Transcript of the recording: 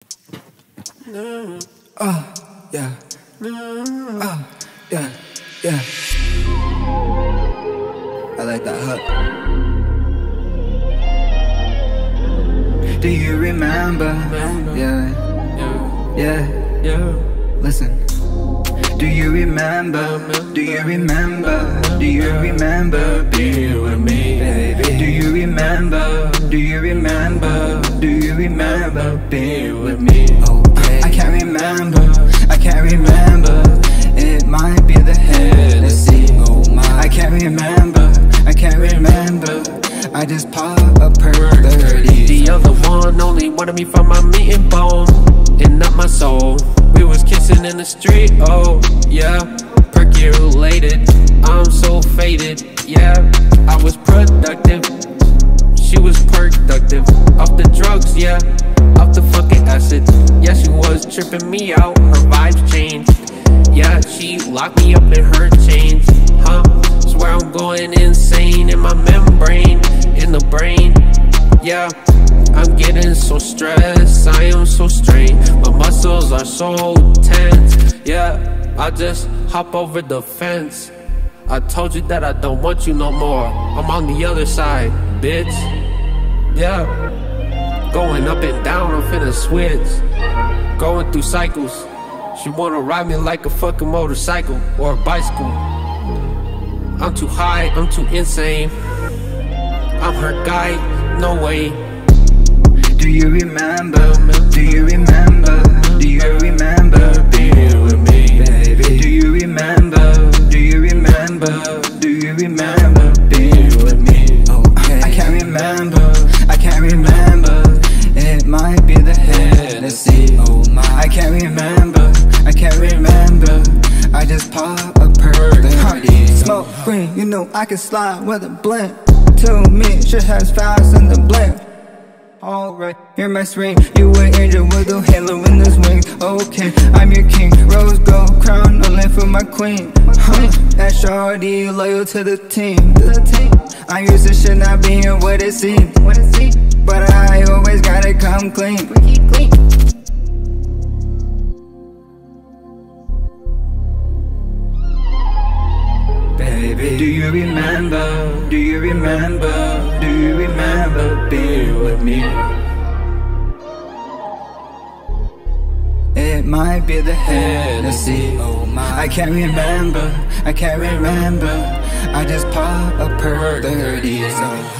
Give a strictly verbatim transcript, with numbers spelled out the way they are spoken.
Oh, yeah. Oh, yeah, yeah. I like that hook. Do you remember? Yeah, yeah, yeah. Listen. Do you remember? Do you remember? Do you remember being with me, baby? Do you remember? Do you remember? Do you remember being with me? Okay. I can't remember. I can't remember. It might be the Hennessy. Oh my. I can't remember. I can't remember. I just pop a perk thirty. The other one only wanted me for my meat and bone, and not my soul. We was kissing in the street, oh yeah. Percolated, I'm so faded, yeah. I was productive, she was productive. Off the drugs, yeah, off the fucking acid. Yeah, she was tripping me out, her vibes changed. Yeah, she locked me up in her chains, huh? Swear I'm going insane in my membrane, in the brain, yeah. I'm getting so stressed, I am so strained. My muscles are so tense, yeah. I just hop over the fence. I told you that I don't want you no more. I'm on the other side, bitch. Yeah. Going up and down, I'm finna switch. Going through cycles. She wanna ride me like a fucking motorcycle or a bicycle. I'm too high, I'm too insane. I'm her guy, no way. Do you remember? Do you remember? Do you remember being with me, baby? Do you remember? Do you remember? Do you remember being with me? Okay. I can't remember. I can't remember. It might be the Hennessy. Oh my. I can't remember. I can't remember. I just pop a perk thirty. Smoke green, you know I can slide with a blend. Tell me shit has fast in the blend. Alright, hear my scream. You an angel with a halo in his wings. Okay, I'm your king. Rose gold crown, only for my queen. Huh, that shorty loyal to the team. I'm used to shit not being what it seems, but I always gotta come clean. Baby, do you remember? Do you remember? Do you remember being with me? It might be the Hennessy. Oh my. I can't remember. I can't remember. I just pop a perk thirty. So